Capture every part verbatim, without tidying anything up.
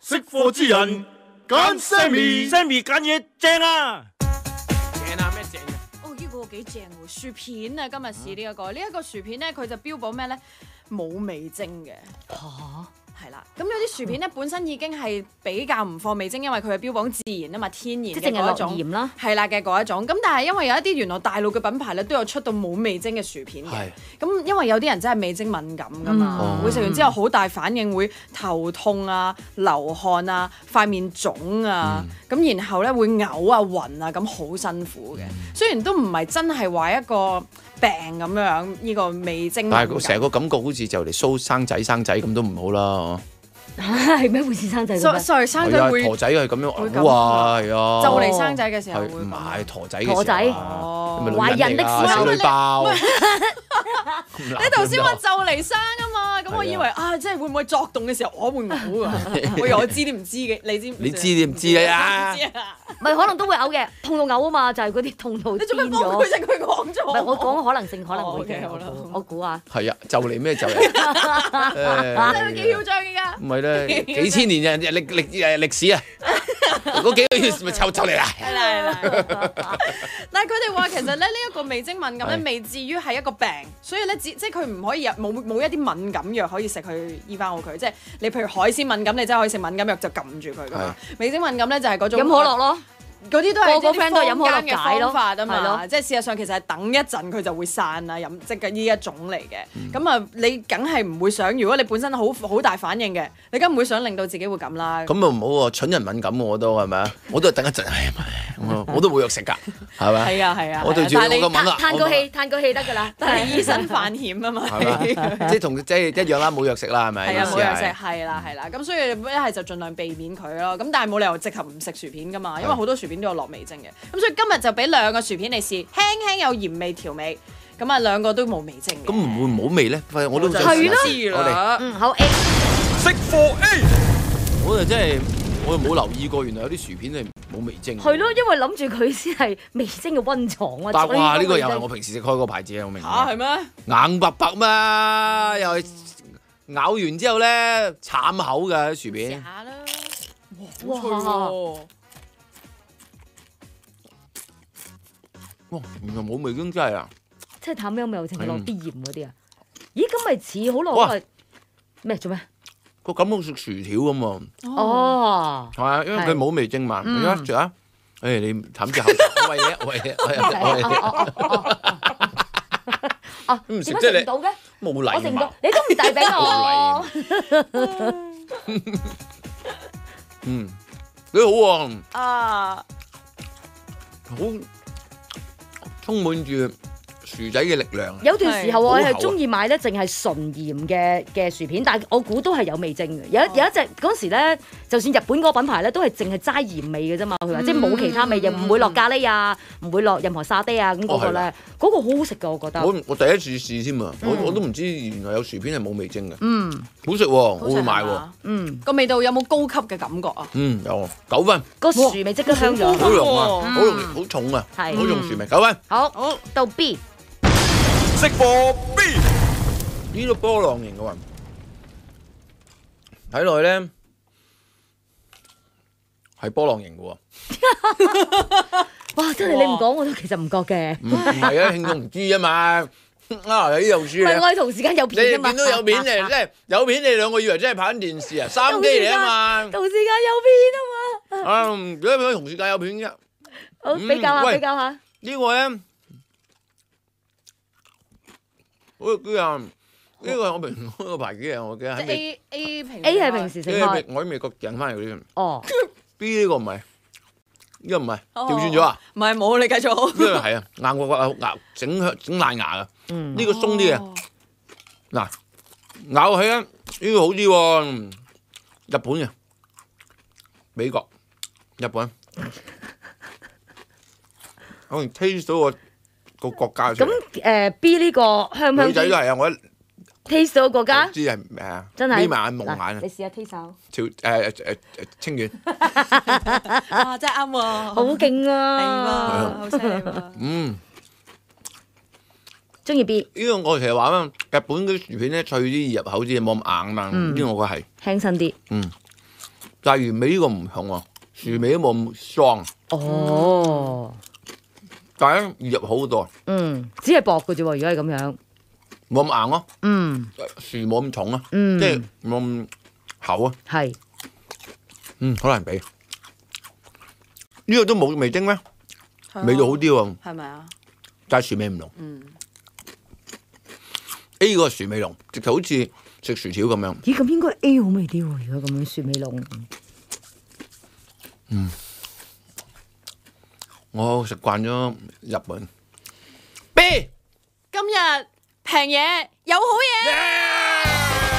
識貨之人揀 Sammy，Sammy 揀嘢正啊！ 正啊，咩正啊？ 哦，呢個幾正喎，薯片啊！今日試呢一個，呢一個薯片咧，佢就標榜咩咧？冇味精嘅。嚇！係啦，咁有啲薯片咧本身已經係比較唔放味精，因為佢係標榜自然啊嘛，天然嘅即係淨係落嗰一種鹽啦。 係啦嘅嗰一種。咁但係因為有一啲原來大陸嘅品牌咧都有出到冇味精嘅薯片嘅。咁因為有啲人真係味精敏感㗎嘛， 嗯、 會食完之後好大反應，會頭痛啊、流汗啊、塊面腫啊，咁、嗯、然後咧會嘔啊、暈啊，咁好辛苦嘅。雖然都唔係真係話一個病咁樣，呢、呢個味精敏感。 但係成個感覺好似就嚟蘇生仔生仔咁都唔好啦。 係咩回事生仔嘅？ 所以生仔會駝仔係咁樣，哇係啊！ 就嚟生仔嘅時候會唔係駝仔嘅駝仔懷孕的時候小女包。 你頭先話就嚟生啊嘛，咁我以為啊，即係會唔會作動嘅時候我會嘔啊？我以為我知啲唔知嘅，你知唔知？ 你知你唔知嘅呀？ 唔係可能都會嘔嘅，痛到嘔啊嘛，就係嗰啲痛到癲咗。你做咩幫佢食佢講咗？ 唔係我講可能性可能會嘅，我估啊。 係啊，就嚟咩就嚟？ 你幾囂張㗎？ 唔係咧，幾千年嘅歷歷誒歷史啊！嗰幾個月咪就就嚟啦。 係啦係啦。但係佢哋話其實咧呢一個味精敏感咧未至於係一個病，所以咧只即係佢唔可以入冇冇一啲敏感藥可以食去醫翻好佢。即係你譬如海鮮敏感，你真係可以食敏感藥就撳住佢㗎嘛。味精敏感咧就係嗰種飲可樂咯。 嗰啲都係個個 friend 都係飲可樂解咯， 方法啊嘛，即係事實上其實係等一陣佢就會散啊，飲即係呢一種嚟嘅。咁啊、嗯，你梗係唔會想，如果你本身好好大反應嘅，你梗唔會想令到自己會咁啦。 咁啊唔好喎，蠢人敏感我都係咪啊？我都係等一陣，係咪？我都冇藥食㗎，係咪？ 係啊係啊。 我對住我咁問啦， 嘆個氣，嘆個氣得㗎啦。 但係以身犯險啊嘛。 即係同即係一樣啦，冇藥食啦，係咪？ 係啊，冇藥食，係啦係啦。咁所以一係就盡量避免佢咯。咁但係冇理由直頭唔食薯片㗎嘛，因為好多薯片都有落味精嘅。咁所以今日就俾兩個薯片你試，輕輕有鹽味調味，咁啊兩個都冇味精嘅。 咁唔會冇味咧？我都想試試啦。 我嗯，好 A。 識貨 A， 我就真係我又冇留意過，原來有啲薯片係冇味精。 係咯，因為諗住佢先係味精嘅溫床啊。 但係哇，呢個又係我平時食開個牌子啊，我明。 嚇係咩？ 硬白白嘛，又係咬完之後咧慘口㗎薯片。 試下啦。哇！好脆喎。 哇！原來冇味精真係啊！ 即係淡喵喵，淨係落啲鹽嗰啲啊？咦，咁咪似好耐咩做咩？ 個感覺食薯條咁喎。 哦， 係啊，因為佢冇味精嘛。而家食啊！誒，你冚住口，我餵嘢，我餵嘢，我餵嘢。 啊， 唔食點解即係食唔到嘅？ 冇禮貌。 我食唔到，你都唔遞俾我。 嗯，幾好喎。 啊！ 好。充滿住薯仔嘅力量。 有段時候我係中意意買咧，淨係純鹽嘅嘅薯片，但係我估都係有味精嘅。有有一隻嗰時咧，就算日本嗰個品牌咧，都係淨係齋鹽味嘅啫嘛。佢話即係冇其他味，又唔會落咖喱啊，唔會落任何沙爹啊。咁嗰個咧，嗰個好好食㗎，我覺得。 我我第一次試添啊！我我都唔知原來有薯片係冇味精嘅。 嗯， 好食喎，我會買喎。 嗯， 個味道有冇高級嘅感覺啊？ 嗯，有九分。 個薯味即刻香咗， 好濃啊，好濃，好重啊，好重薯味，九分。 好，好到 B。 識貨 B， 呢個波浪形嘅喎，睇落去咧係波浪形嘅喎。 哇！真係你唔講我都其實唔覺嘅。 唔唔係啊，慶祝唔知啊嘛。啊，你又輸唔係我哋同時間有你片啊嘛。 見到有片嚟，即係有片，你兩個以為真係拍緊電視啊？三機嚟啊嘛。 同時間有片啊嘛。 啊，如果唔係同時間有片啫。 好，比較下，比較下。 呢個咧。我佢啊，呢個係我平時嗰個牌子啊，我記得。 即係 A A 平 A 係平時食開。 我喺美國訂翻嚟嗰啲。 哦。 B 呢個唔係，呢個唔係，調轉咗啊？ 唔係冇，你繼續。 呢個係啊，硬骨骨牙整整爛牙啊。 嗯。 呢個鬆啲嘅。嗱，咬起咧，呢個好啲喎。日本嘅，美國，日本。我 taste 到個。個國家咁誒 B 呢個香唔香？ 女仔都係啊！我 taste 到國家， 知係咩啊？ 真係眯埋眼蒙眼啊！ 你試下 taste 下。 條誒誒誒清遠。 哇！真係啱喎。 好勁啊！ 係喎，好犀利喎。 嗯。 中意 B。 呢個我其實話啦，日本嗰啲薯片咧脆啲，易入口啲，冇咁硬啊嘛。呢個我覺得係。 輕身啲。 嗯。 但係原味呢個唔同喎，薯味都冇咁爽。 哦， 但係咧入好多， 嗯，只係薄嘅啫喎，如果係咁樣， 冇咁硬咯， 嗯薯冇咁重啊， 嗯， 即係冇咁厚啊， 係嗯，好難比。呢個都冇味精咩？味道好啲喎， 係咪啊？ 但係薯味唔濃。 嗯 A 個薯味濃，直頭好似食薯條咁樣。 咦，咁應該 A 好味啲喎，如果咁樣薯味濃。 嗯，我食慣咗日本。B 今日平嘢有好嘢。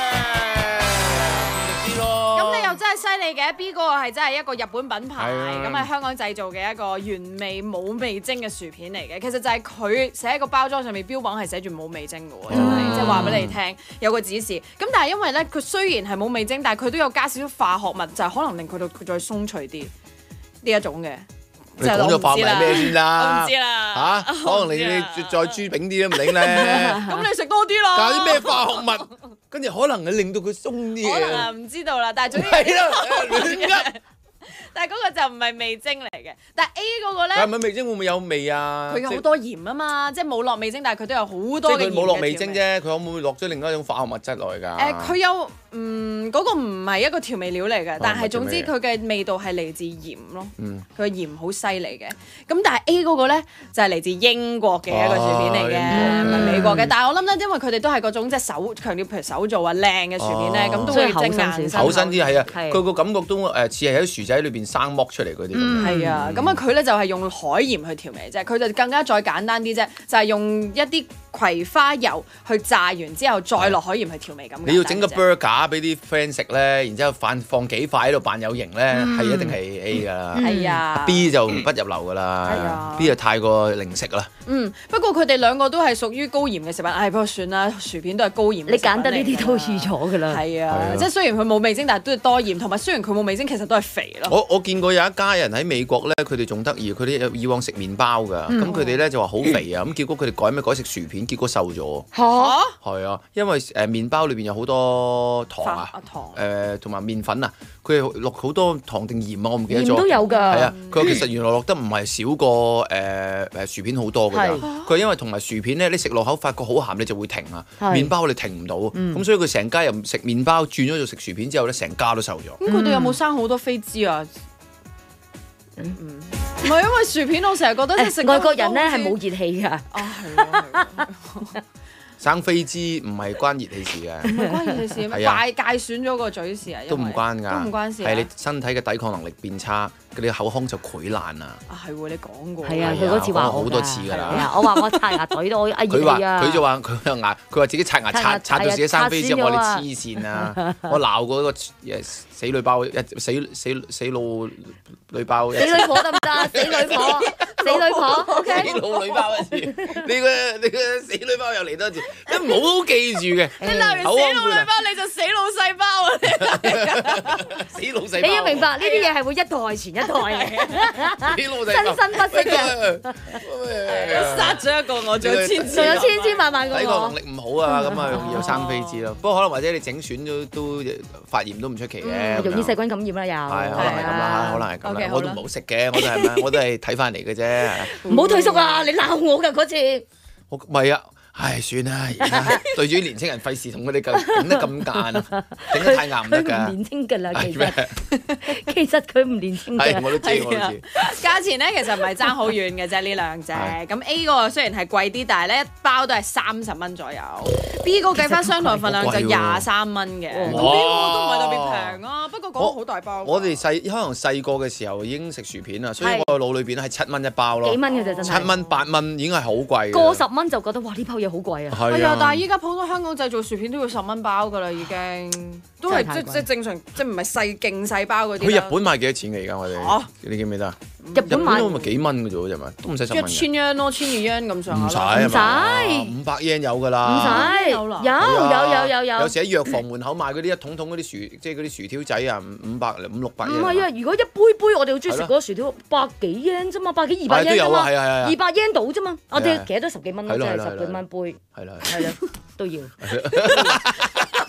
咁你又真係犀利嘅 ，B 嗰個係真係一個日本品牌，咁喺香港製造嘅一個原味冇味精嘅薯片嚟嘅。其實就係佢寫喺個包裝上面標榜係寫住冇味精嘅喎，真係即係話俾你聽有個指示。咁但係因為咧，佢雖然係冇味精，但係佢都有加少少化學物，就係可能令佢到佢再鬆脆啲呢一種嘅。 你講咗化味咩先啦？ 我唔知啦。 嚇，可能你你再豬炳啲都唔定咧。 咁你食多啲咯。 加啲咩化學物？跟住可能你令到佢鬆啲可能啊，唔知道啦。但係總之係啦，亂噏。 但係嗰個就唔係味精嚟嘅，但係 A 嗰個咧， 係咪味精會唔會有味啊？ 佢有好多鹽啊嘛，即係冇落味精，但係佢都有好多嘅鹽嘅。 即係佢冇落味精啫，佢可唔會落咗另一種化學物質落去㗎？ 誒，佢有嗯嗰個唔係一個調味料嚟嘅，但係總之佢嘅味道係嚟自鹽咯。 嗯， 佢嘅鹽好犀利嘅。咁但係 A 嗰個咧就係嚟自英國嘅一個薯片嚟嘅，唔係美國嘅。但係我諗咧，因為佢哋都係嗰種即係手強調，譬如手做啊靚嘅薯片咧，咁都會整硬身。 厚身啲係啊， 係佢個感覺都誒似係喺薯仔裏邊生剝出嚟嗰啲咁樣。 係啊，咁啊佢咧就係用海鹽去調味啫，佢就更加再簡單啲啫，就係用一啲葵花油去炸完之後再落海鹽去調味咁。 你要整個 burger 俾啲 friend 食咧，然之後放放幾塊喺度扮有型咧，係一定係 A 㗎啦。 係啊 B 就不入流㗎係啦啊 ，B 就太過零食啦。 嗯，不過佢哋兩個都係屬於高鹽嘅食品，唉，不過算啦，薯片都係高鹽嘅食品嚟㗎啦。 你揀得呢啲都預咗㗎啦。 係啊， 係啊即係雖然佢冇味精，但係都係多鹽，同埋雖然佢冇味精，其實都係肥咯。 我我見過有一家人喺美國咧，佢哋仲得意，佢哋以往食麵包㗎，咁佢哋咧就話好肥啊，咁結果佢哋改咩改食薯片，結果瘦咗。 嚇！ 係啊，因為誒麵包裏邊有好多糖啊， 糖誒同埋麵粉啊，佢係落好多糖定鹽啊，我唔記得咗。 鹽都有㗎。 係啊，佢話其實原來落得唔係少過誒誒薯片好多㗎咋。 係佢因為同埋薯片咧，你食落口發覺好鹹，你就會停啊。 係麵包你停唔到，咁所以佢成家又食麵包轉咗做食薯片之後咧，成家都瘦咗。 咁佢哋有冇生好多飛滋啊？嗯，唔係因為薯片，我成日覺得即係食誒外國人咧係冇熱氣㗎。 啊，係啊係啊。 生飛滋唔係關熱氣事嘅， 唔係關熱氣事咩？ 係啊界界損咗個嘴事啊，因為都唔關㗎， 都唔關事啊係你身體嘅抵抗能力變差，嗰啲口腔就潰爛啊。 啊係喎，你講過。 係啊， 係佢嗰次話我講好多次㗎啦係啊，我話我刷牙嘴都我哎佢話熱啊。 佢就話佢有牙，佢話自己刷牙刷牙刷刷到自己生飛滋，我哋係啊黐線啊！我鬧過嗰個誒死女包一死死死老女包一死女婆得唔得？死女婆，死女婆，OK。 死老女包一次，你個你個死女包又嚟多一次，你唔好記住嘅。 你鬧完死老女包，你就死老細包啊！ 死老細包， 你要明白呢啲嘢係會一代傳一代嘅， 死老細包生生不息嘅。 嘅殺咗一個我，仲有千仲有千千萬萬個我抵抗能。力唔好啊，咁啊容易有生飛滋咯。不過可能或者你整損都都發炎都唔出奇嘅， 容易細菌感染啦又。 係可能係咁啦，可能係咁 OK， 啦。 好啦我都唔好食嘅，我都係咩？我都係睇翻嚟嘅啫。 唔好退縮啊！你鬧我㗎嗰次。 我唔係啊，唉，算啦，而家對住啲年青人，費事同佢哋咁頂得咁硬啊，頂得太硬唔得佢唔㗎。 年青㗎啦，其係咩實其實佢唔年青係， 㗎。 我都知，我都係啊知。 價錢咧其實唔係爭好遠嘅啫，呢兩隻。 係咁 A 嗰個雖然係貴啲，但係咧一包都係三十蚊左右。B 嗰個計翻相同份量就廿三蚊嘅。咁 B 哇嗰個都唔係特別平啊，不過講好大包㗎。 我哋細可能細個嘅時候已經食薯片啦，所以係我腦裏邊係七蚊一包咯幾，蚊嘅啫真係。 七蚊八蚊已經係好貴嘅。 過十蚊就覺得哇呢包嘢好貴啊！ 係係啊，但係依家普通香港製造薯片都要十蚊包㗎啦，已經都係即真係太貴即正常，即唔係細勁細包嗰啲去啦。 日本賣幾多錢㗎而家我哋嚇？ 你記唔記得啊？ 日本買都咪幾蚊嘅啫喎，啫嘛，都唔使十蚊嘅。 一千 yen 咯，千二 yen 咁上唔使下啦。 啊嘛， 唔使五百 yen 有㗎唔啦。 使有啦有係啊有有有有。 有時喺藥房門口賣嗰啲一桶桶嗰啲薯，即係嗰啲薯條仔啊，五五百五六百唔 yen 係啊！如果一杯杯我哋好中意食係咯嗰個薯條，百幾 yen 啫嘛，百幾二百係都 yen 啫嘛， 有啊，係啊係啊二百 yen 到啫嘛。我係啊哋其實都十幾蚊咯，即係十係咯係咯幾蚊杯， 係啦。 係啦都要。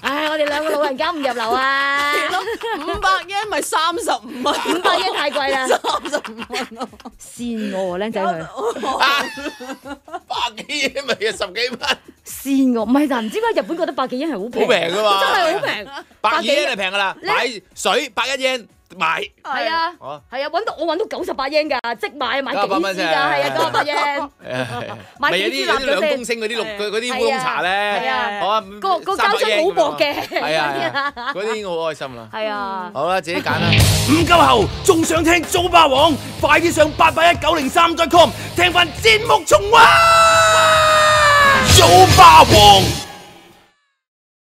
唉，我哋兩個老人家唔入流啊！ 五百yen咪三十五蚊， 五百yen太貴啦， 三十五蚊咯。 跣我喎，僆仔佢。 百幾嘢咪十幾蚊， 跣我，唔係但唔知點解日本覺得百幾yen係好平， 好平噶嘛， 真係好平， 百幾yen係平噶啦，買水百一yen買， 係啊， 哦係啊，揾到我揾到九十八yen㗎，即買買幾九十八蚊啫支㗎，係啊，九十八yen，買咪有啲有啲幾支蠟咗先兩公升嗰啲綠嗰嗰啲烏龍茶咧， 係啊， 好啊， 個個膠樽好薄嘅， 係啊，嗰啲已經好開心啦。 係啊。 好啦，自己揀啦。 唔夠喉，仲想聽早霸王？快啲上八八一九零三 .com 聽翻節目重溫。早霸王。